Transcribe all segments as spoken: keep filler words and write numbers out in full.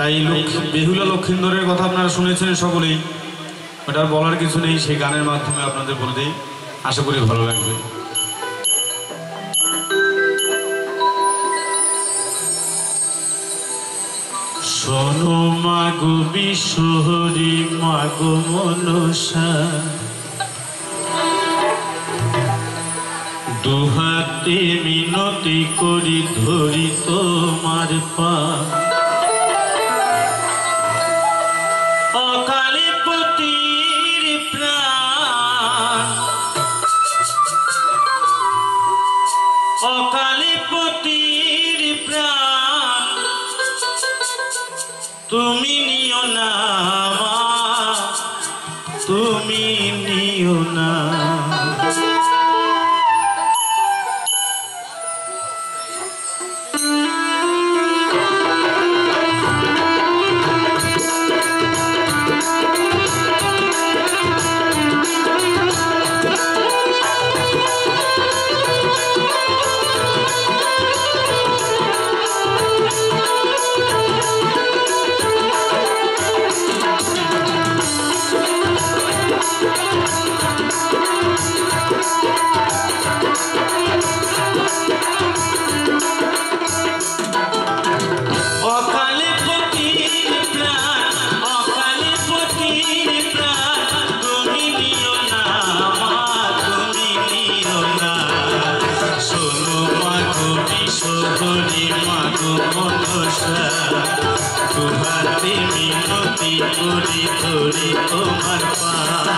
তাই বেহুলা লক্ষিন্দরের কথা আপনারা শুনেছেন সকলেই, ওটার বলার কিছু নেই, সেই গানের মাধ্যমে আপনাদের বলে দেই, আশা করি ভালো লাগবে। শোনো মাগো বিশ্বহরি মাগো মনসা, দুহাতে মিনতি করি ধরি তোমার পা, অকালে পতির প্রাণ, অকালে পতির প্রাণ, তুমি নিও না তুমি নিও না। তোমাতে মিনতি করি ধরি তোমার পা,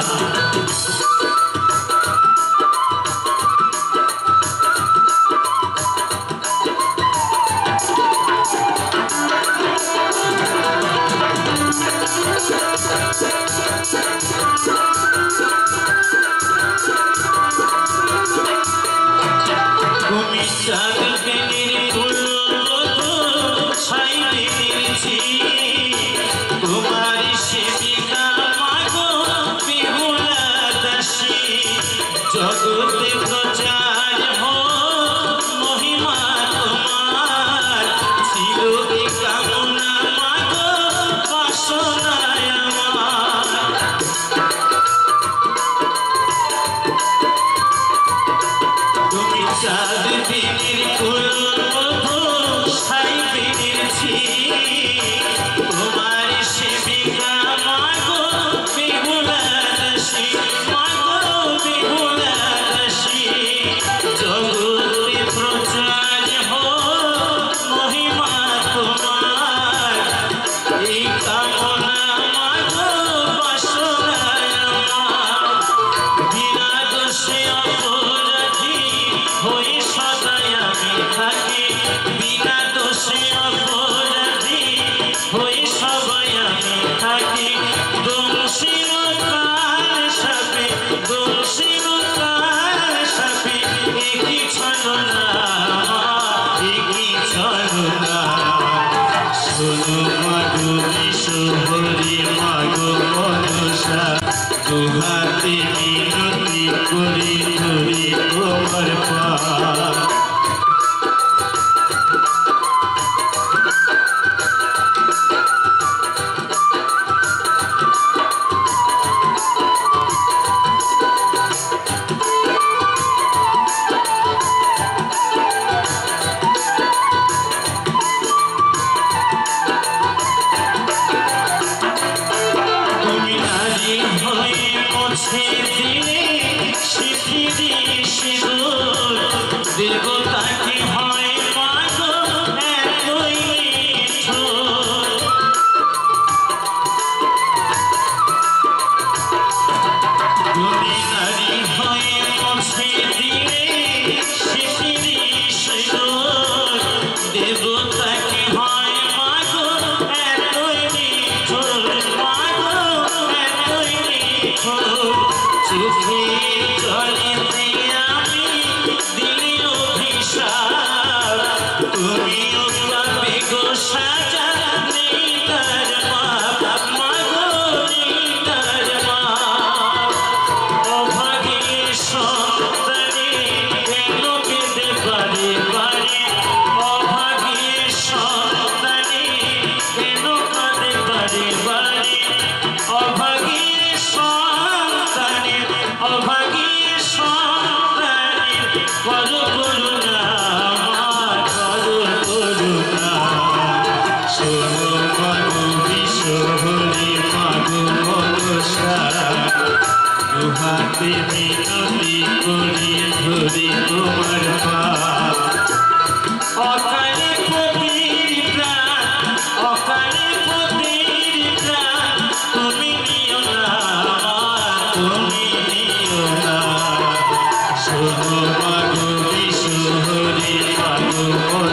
তুমি চাঁদ বেনির ফুল ছাইতে নিয়েছি, তোমার সেবিকা মাগো বিহুলা দাসী, জগতে প্রচার হোক মহিমা তোমার, ছিল কি কামনা মাগো বাসনায় আমার। তুমি চাঁদ বেনির ফুল ছাইতে নিয়েছি, তোমার সেবিকা মাগো বিহুলা দাসী, মাগো বিহুলা দাসী, জগতে প্রচার হোক মহিমা তোমার, এই কামনা মাগো বাসনায় আমার। বিনা দোষে অপরাধী হই সদাই আমি থাকি, বিনা দোষে অপরাধী হই সবাই আমি থাকি, দোষীনতার সাথে দোষীনতার সাথে একই ছলনা একই ছলনা। শোনো মাগো বিশ্বহরি মাগো মনসা, দুহাতে মিনতি করি ধরি তোমার পা, তুমি নারী হয়ে মুছে দিলে শিথিলি সিঁদুর, দেবতাকে হয় মাগো এতই নিঠুর। তুমি নারী হয়ে মুছে দিলে শিথিলি সিঁদুর, দেবতাকে হয় মাগো এতই নিঠুর, মাগো এতই নিঠুর। চোখে জলেতে আমি দিলি অভিশাপ, তুমিও পাবে গো সাজা নেই তার মাপ, মাগো নেই তার মাপ। অভাগীর সন্তানে কেন কেঁদে বারে বারে, অভাগীর সন্তানে কেন অকালে পতির প্রাণ অকালে পতির প্রাণ তুমি নিও না তুমি নিও না শোনো মাগো বিশুহরি মাগো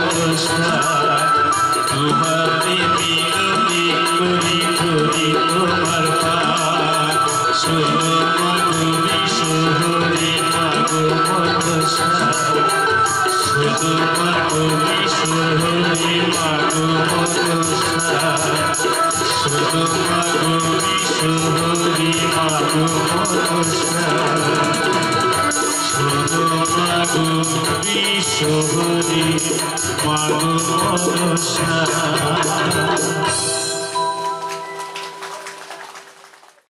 তোমারে মিলনে করি করি তোমার পার শোনো মাগো বিশুহরি মাগো শুধু মাগো বিশুহরি মাগো শুধু মাগো বিশুহরি মাগো শুধু মাগো বিশুহরি মাগো